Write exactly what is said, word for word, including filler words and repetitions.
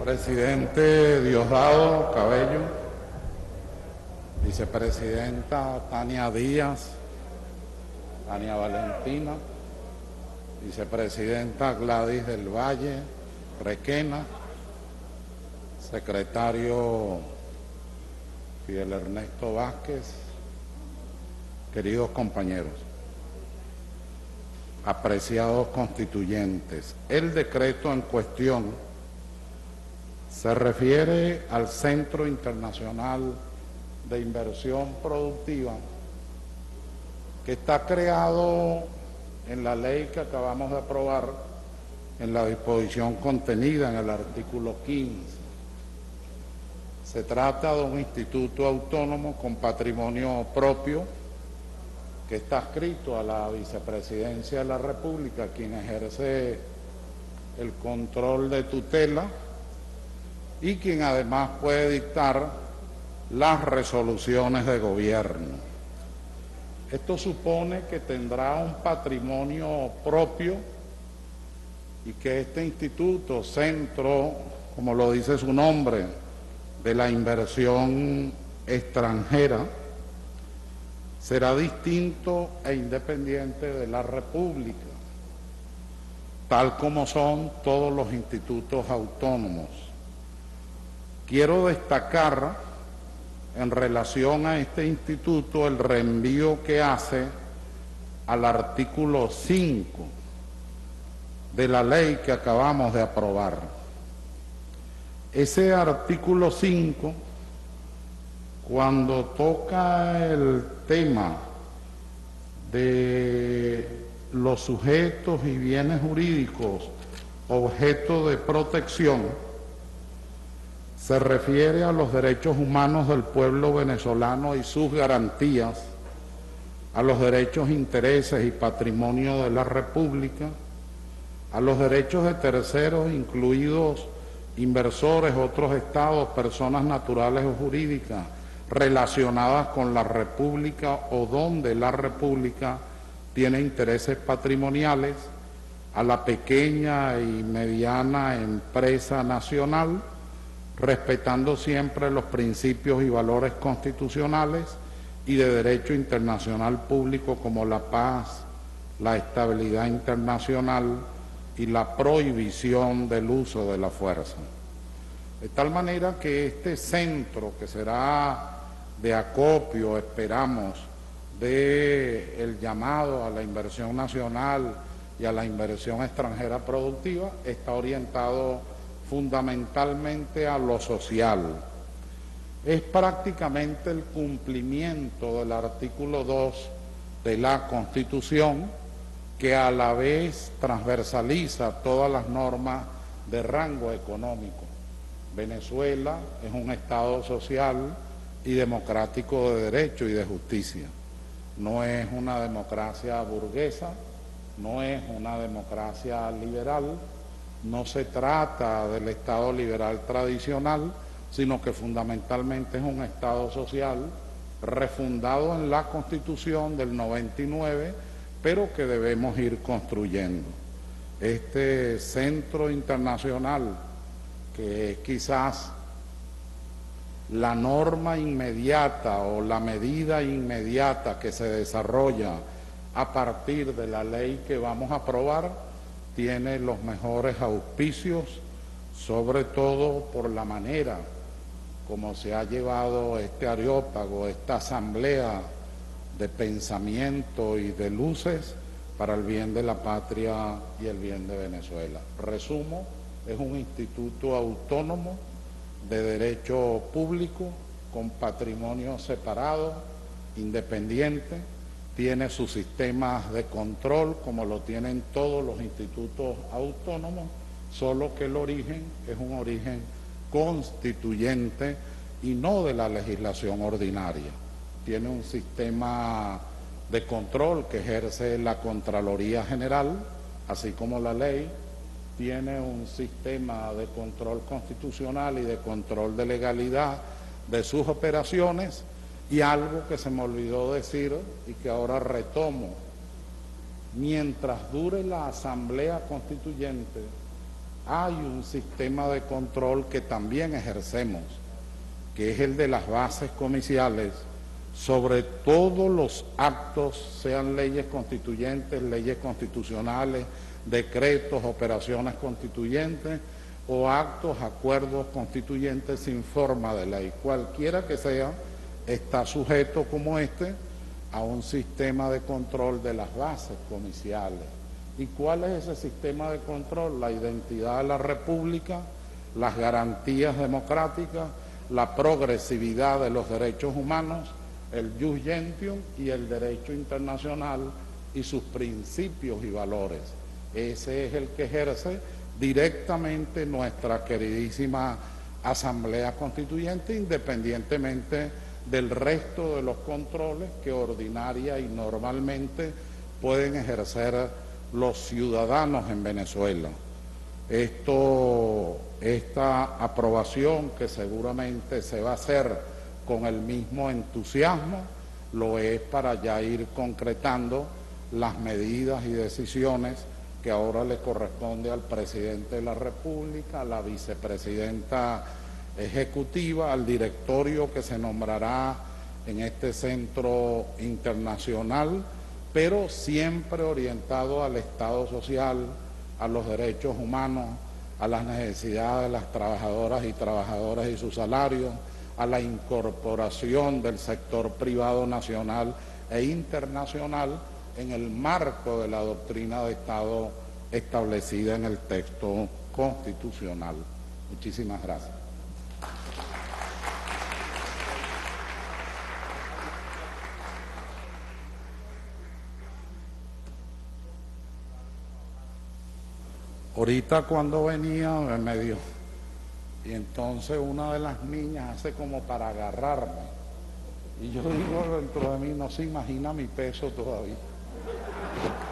Presidente Diosdado Cabello, vicepresidenta Tania Díaz, Tania Valentina, vicepresidenta Gladys del Valle, Requena, secretario Fidel Ernesto Vázquez, queridos compañeros, apreciados constituyentes, el decreto en cuestión se refiere al Centro Internacional de Inversión Productiva que está creado en la ley que acabamos de aprobar en la disposición contenida en el artículo quince. Se trata de un instituto autónomo con patrimonio propio que está adscrito a la Vicepresidencia de la República, quien ejerce el control de tutela y quien además puede dictar las resoluciones de gobierno. Esto supone que tendrá un patrimonio propio y que este instituto, centro, como lo dice su nombre, de la inversión extranjera, será distinto e independiente de la República, tal como son todos los institutos autónomos. Quiero destacar en relación a este instituto el reenvío que hace al artículo cinco de la ley que acabamos de aprobar. Ese artículo cinco, cuando toca el tema de los sujetos y bienes jurídicos objeto de protección, se refiere a los derechos humanos del pueblo venezolano y sus garantías, a los derechos, intereses y patrimonio de la República, a los derechos de terceros, incluidos inversores, otros estados, personas naturales o jurídicas relacionadas con la República o donde la República tiene intereses patrimoniales, a la pequeña y mediana empresa nacional, respetando siempre los principios y valores constitucionales y de derecho internacional público como la paz, la estabilidad internacional y la prohibición del uso de la fuerza. De tal manera que este centro, que será de acopio, esperamos, del llamado a la inversión nacional y a la inversión extranjera productiva, está orientado fundamentalmente a lo social. Es prácticamente el cumplimiento del artículo dos de la Constitución, que a la vez transversaliza todas las normas de rango económico. Venezuela es un Estado social y democrático de derecho y de justicia. No es una democracia burguesa, no es una democracia liberal, no se trata del Estado liberal tradicional, sino que fundamentalmente es un Estado social refundado en la Constitución del noventa y nueve, pero que debemos ir construyendo. Este centro internacional, que es quizás la norma inmediata o la medida inmediata que se desarrolla a partir de la ley que vamos a aprobar, tiene los mejores auspicios, sobre todo por la manera como se ha llevado este areópago, esta asamblea de pensamiento y de luces para el bien de la patria y el bien de Venezuela. Resumo, es un instituto autónomo de derecho público, con patrimonio separado, independiente, tiene sus sistemas de control como lo tienen todos los institutos autónomos, solo que el origen es un origen constituyente y no de la legislación ordinaria. Tiene un sistema de control que ejerce la Contraloría General, así como la ley, tiene un sistema de control constitucional y de control de legalidad de sus operaciones. Y algo que se me olvidó decir y que ahora retomo: mientras dure la Asamblea Constituyente, hay un sistema de control que también ejercemos, que es el de las bases comiciales, sobre todos los actos, sean leyes constituyentes, leyes constitucionales, decretos, operaciones constituyentes o actos, acuerdos constituyentes sin forma de ley. Cualquiera que sea, está sujeto como este a un sistema de control de las bases comiciales. ¿Y cuál es ese sistema de control? La identidad de la República, las garantías democráticas, la progresividad de los derechos humanos, el jus gentium y el derecho internacional y sus principios y valores. Ese es el que ejerce directamente nuestra queridísima Asamblea Constituyente, independientemente del resto de los controles que ordinaria y normalmente pueden ejercer los ciudadanos en Venezuela. Esto, esta aprobación que seguramente se va a hacer con el mismo entusiasmo, lo es para ya ir concretando las medidas y decisiones que ahora le corresponde al presidente de la República, a la vicepresidenta ejecutiva, al directorio que se nombrará en este centro internacional, pero siempre orientado al Estado social, a los derechos humanos, a las necesidades de las trabajadoras y trabajadores y sus salarios, a la incorporación del sector privado nacional e internacional en el marco de la doctrina de Estado establecida en el texto constitucional. Muchísimas gracias. Ahorita cuando venía me dio, y entonces una de las niñas hace como para agarrarme, y yo digo dentro de mí, no se imagina mi peso todavía.